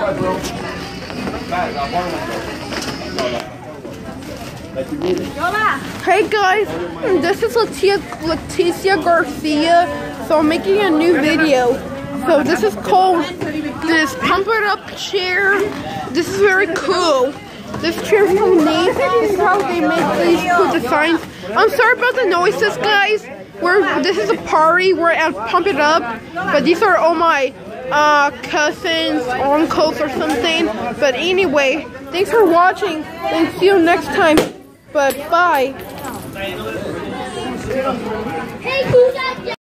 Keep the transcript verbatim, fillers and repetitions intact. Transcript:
Hey guys, this is Leticia, Leticia Garcia. So I'm making a new video. So this is called this Pump It Up chair. This is very cool. This chair is so neat. This is how they make these cool designs. I'm sorry about the noises, guys. We're this is a party. We're at Pump It Up, but these are all my uh, cousins, uncles, or something. But anyway, thanks for watching, and see you next time. But bye.